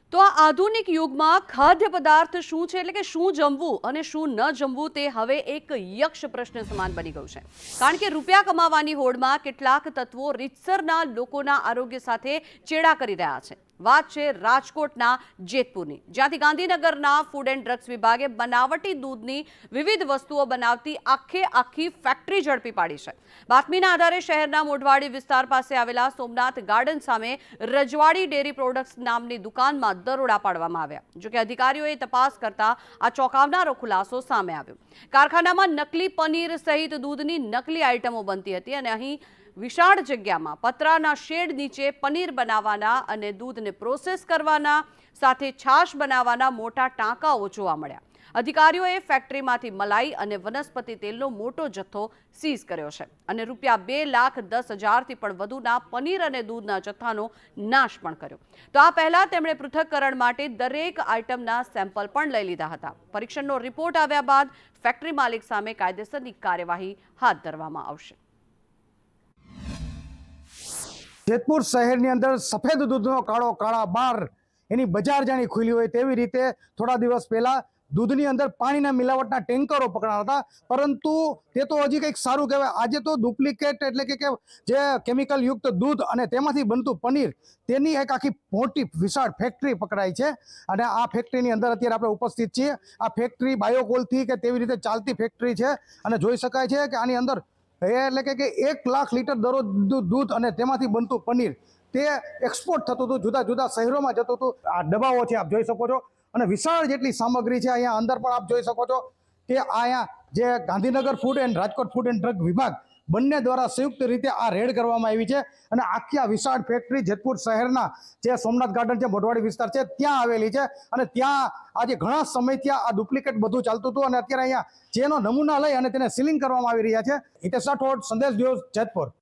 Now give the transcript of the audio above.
તો આ આધુનિક યુગમાં ખાદ્ય પદાર્થ શું છે એટલે કે શું જમવું અને શું ન જમવું તે હવે એક યક્ષ પ્રશ્ન સમાન બની ગયું છે। કારણ કે રૂપિયા કમાવાની હોડમાં કેટલાક તત્વો રીતસરના લોકોના આરોગ્ય સાથે ચેડા કરી રહ્યા છે। વાત છે રાજકોટના જેતપુરની, જ્યાંથી ગાંધીનગરના ફૂડ એન્ડ ડ્રગ્સ વિભાગે બનાવટી દૂધની વિવિધ વસ્તુઓ બનાવતી આખી ફેક્ટરી ઝડપી પાડી છે। બાતમીના આધારે શહેરના મોઢવાડી વિસ્તાર પાસે આવેલા સોમનાથ ગાર્ડન સામે રજવાડી ડેરી પ્રોડક્ટ્સ નામની દુકાનમાં દરોડા પાડવામાં આવ્યા। જો કે અધિકારીઓએ તપાસ કરતા આ ચોંકાવનારો ખુલાસો સામે આવ્યો। કારખાનામાં નકલી પનીર સહિત દૂધની નકલી આઇટમો બનતી હતી અને અહીં વિશાળ જગ્યામાં પતરાના શેડ નીચે પનીર બનાવવાના અને દૂધને પ્રોસેસ કરવાના સાથે છાશ બનાવવાના મોટા ટાંકાઓ જોવા મળ્યા। અધિકારીઓએ ફેક્ટરીમાંથી મલાઈ અને વનસ્પતિ તેલનો મોટો જથ્થો સીઝ કર્યો છે અને રૂપિયા 2,10,000થી પણ વધુના પનીર અને દૂધના જથ્થાનો નાશ પણ કર્યો। તો આ પહેલા તેમણે પૃથ્થકરણ માટે દરેક આઇટમના સેમ્પલ પણ લઈ લીધા હતા। પરીક્ષણનો રિપોર્ટ આવ્યા બાદ ફેક્ટરી માલિક સામે કાયદેસરની કાર્યવાહી હાથ ધરવામાં આવશે। જેતપુર શહેરની અંદર સફેદ દૂધનો કાળો કાળા બાર એની બજાર જાણી ખુલી હોય તેવી રીતે થોડા દિવસ પહેલા દૂધની અંદર પાણીના મિલાવટના ટેન્કરો પકડાયા હતા। પરંતુ તે તો હજી કંઈક સારું કહેવાય, આજે તો ડુપ્લિકેટ એટલે કે જે કેમિકલ યુક્ત દૂધ અને તેમાંથી બનતું પનીર તેની એક આખી મોટી વિશાળ ફેક્ટરી પકડાઈ છે અને આ ફેક્ટરીની અંદર અત્યારે આપણે ઉપસ્થિત છીએ। આ ફેક્ટરી બાયોકોલથી કે તેવી રીતે ચાલતી ફેક્ટરી છે અને જોઈ શકાય છે કે આની અંદર એટલે કે 1 લાખ લીટર દરરોજ દૂધ અને તેમાંથી બનતું પનીર તે એક્સપોર્ટ થતું હતું, જુદા જુદા શહેરોમાં જતું હતું। આ ડબ્બાઓ છે આપ જોઈ શકો છો અને વિશાળ જેટલી સામગ્રી છે। અહીંયા અંદર પણ આપ જોઈ શકો છો કે અહીંયા જે Gandhinagar food and Rajkot food and drug વિભાગ બંને દ્વારા સંયુક્ત રીતે આ રેડ કરવામાં આવી છે અને આખી આ વિશાળ ફેક્ટરી જેતપુર શહેરના જે સોમનાથ ગાર્ડન છે, મોઢવાડી વિસ્તાર છે, ત્યાં આવેલી છે અને ત્યાં આજે ઘણા સમયથી આ ડુપ્લિકેટ બધું ચાલતું હતું અને અત્યારે અહીંયા જેનો નમૂના લઈ અને તેને સીલિંગ કરવામાં આવી રહ્યા છે। હિતેશ રાઠોડ, સંદેશ ન્યૂઝ, જેતપુર।